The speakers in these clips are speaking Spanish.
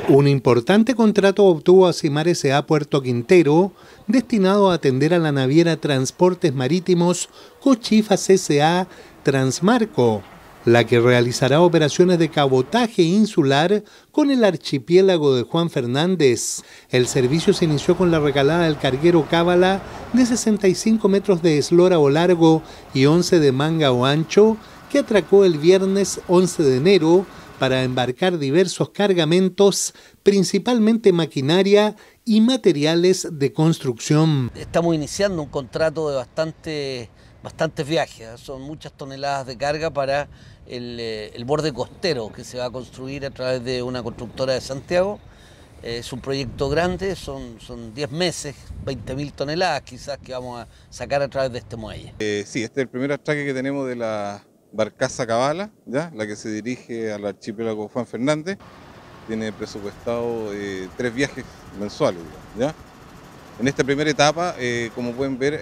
Un importante contrato obtuvo Acimar S.A. Puerto Quintero, destinado a atender a la naviera Transportes Marítimos Cochifas S.A. Transmarco, la que realizará operaciones de cabotaje insular con el archipiélago de Juan Fernández. El servicio se inició con la recalada del carguero Cábala de 65 metros de eslora o largo y 11 de manga o ancho, que atracó el viernes 11 de enero para embarcar diversos cargamentos, principalmente maquinaria y materiales de construcción. Estamos iniciando un contrato de bastantes viajes, son muchas toneladas de carga para el borde costero que se va a construir a través de una constructora de Santiago. Es un proyecto grande, son 10 meses, 20.000 toneladas quizás que vamos a sacar a través de este muelle. Sí, este es el primer atraque que tenemos de la barcaza Cábala, ¿ya? La que se dirige al archipiélago Juan Fernández. Tiene presupuestado 3 viajes mensuales, ¿ya? En esta primera etapa, como pueden ver,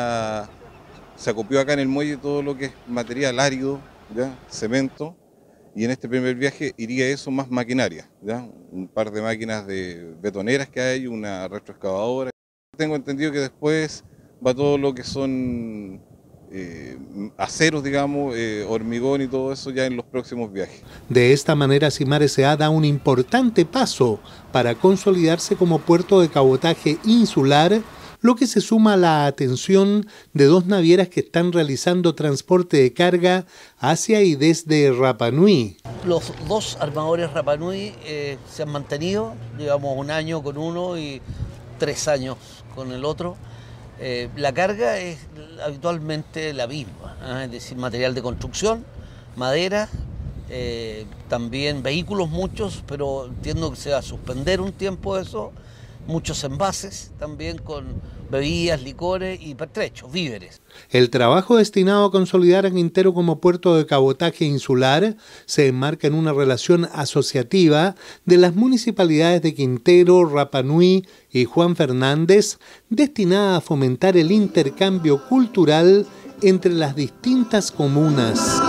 se acopió acá en el muelle todo lo que es material árido, ¿ya? Cemento, y en este primer viaje iría eso más maquinaria, ¿ya? Un par de máquinas de betoneras que hay, una retroexcavadora. Tengo entendido que después va todo lo que son aceros, digamos, hormigón y todo eso ya en los próximos viajes. De esta manera, Acimar S.A. da un importante paso para consolidarse como puerto de cabotaje insular, lo que se suma a la atención de 2 navieras que están realizando transporte de carga hacia y desde Rapa Nui. Los 2 armadores Rapa Nui se han mantenido, digamos 1 año con uno y 3 años con el otro. La carga es habitualmente la misma, es decir, material de construcción, madera, también vehículos muchos, pero entiendo que se va a suspender un tiempo eso, muchos envases también con bebidas, licores y pertrechos, víveres. El trabajo destinado a consolidar a Quintero como puerto de cabotaje insular se enmarca en una relación asociativa de las municipalidades de Quintero, Rapa Nui y Juan Fernández, destinada a fomentar el intercambio cultural entre las distintas comunas.